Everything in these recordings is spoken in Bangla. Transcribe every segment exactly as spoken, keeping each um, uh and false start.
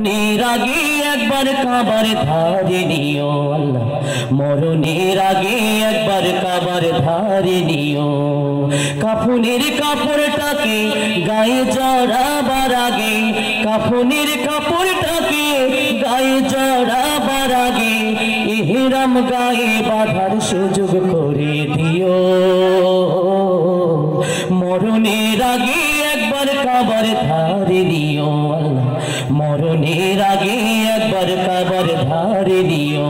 মরণের আগে একবার কাবার ধারে নিও আল্লাহ, মরণের আগে একবার কাবার ধারে নিও। কাফনের কাপড়টাকে গায়ে জড়াবার আগে, কাফনের কাপড়টাকে গায়ে জড়াবার আগে ইহরাম গায়ে বাঁধার সুযোগ করে দিও। মরণের আগে একবার কাবার ধারে নিও আল্লাহ, মরণের আগে একবার কাবার ধারে নিও।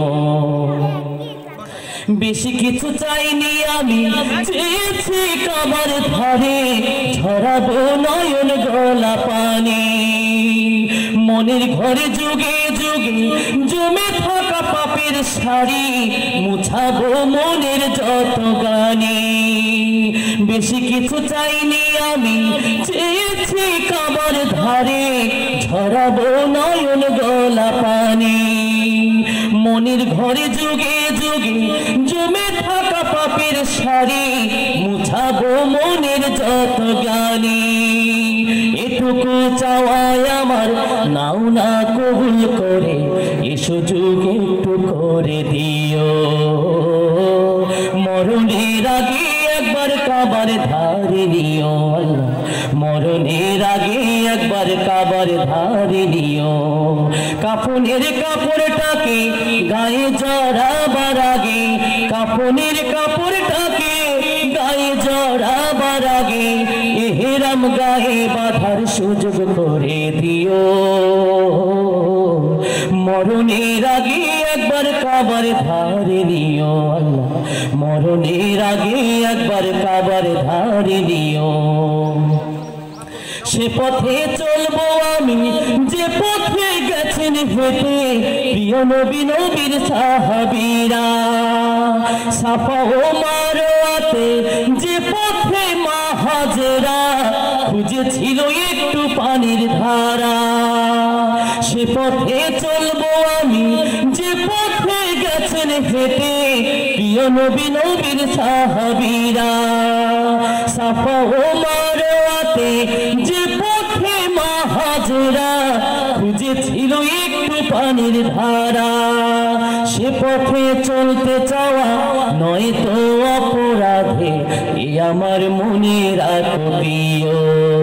বেশি কিছু চাইনি আমি, চেয়েছি কাবার ধারে ঝরাবো নয়ন গলা পানি। মনের ঘরে যুগে যুগে জমে থাকা পাপের শাড়ি মুছাবো মনের যত গানি। বেশি কিছু চাইনি আমি, চেয়েছি কাবার ধারে ঝরাবো নয়ন গলা পানি। মনের ঘরে যুগে যুগে জমে থাকা পাপের শাড়ি মুছাবো মনের যত জ্ঞানী। এটুকু চাওয়ায় আমার নাও না কবুল করে, এ সুযোগ একটু করে দিও। মরণের আগে একবার কাবার ধারে নিও আল্লাহ, মরণের আগে একবার কাবার ধারে নিও। কাফনের কাপড়টাকে গায়ে জড়াবার আগে, কাফনের কাপড়টাকে গায়ে জড়াবার আগে ইহরাম গায়ে বাঁধার সুযোগ করে দিও। মরণের আগে একবার কাবার ধারে নিও আল্লাহ, মরণের আগে একবার কাবার ধারে নিও। সে পথে চলবো আমি যে পথে গেছেন হেঁটে প্রিয় নবী নবীর সাহাবীরা। সাফা ও মারওয়াতে যে পথে মা হাজেরা খুঁজেছিল একটু পানির ধারা। সে পথে চলবো আমি যে পথে গেছেন হেঁটে প্রিয় নবী নবীর সাহাবীরা। সাফা ও মারওয়াতে যে পথে মা হাজেরা খুঁজেছিল একটু পানির ধারা। সে পথে চলতে চাওয়া নয় তো অপরাধে, এ আমার মনে রাখো প্রিয়।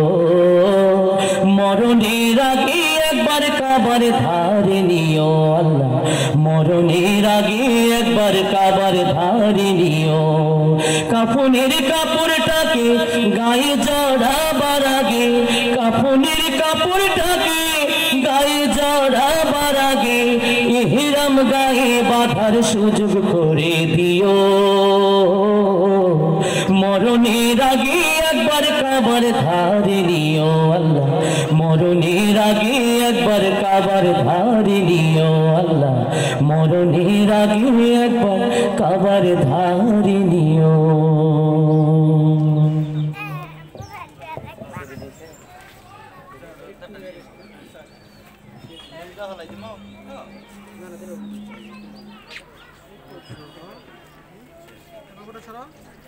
মরণের আগে একবার কাবার ধারে নিও আল্লাহ, মরণের আগে একবার কাবার ধারে নিও। কাফনের কাপড়টাকে গায়ে জড়াবার আগে, কাফনের কাপড়টাকে গায়ে জড়াবার আগে ইহরাম গায়ে বাঁধার সুযোগ করে দিও। মরণের আগে একবার কাবার ধারে নিও আল্লাহ, মরণের আগে একবার কাবার ধারে নিও আল্লাহ, মরণের আগে একবার কাবার ধারে নিও। ছাড়া